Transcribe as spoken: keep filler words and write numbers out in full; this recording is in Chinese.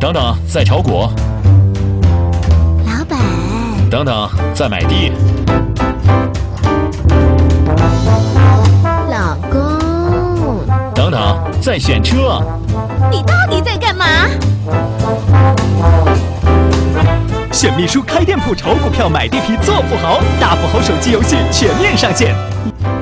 等等，在炒股。 老板。 等等，在买地。 老公。 等等，在选车。 你到底在干嘛？ 选秘书开店铺，炒股票，买地皮，做富豪，大富豪手机游戏全面上线。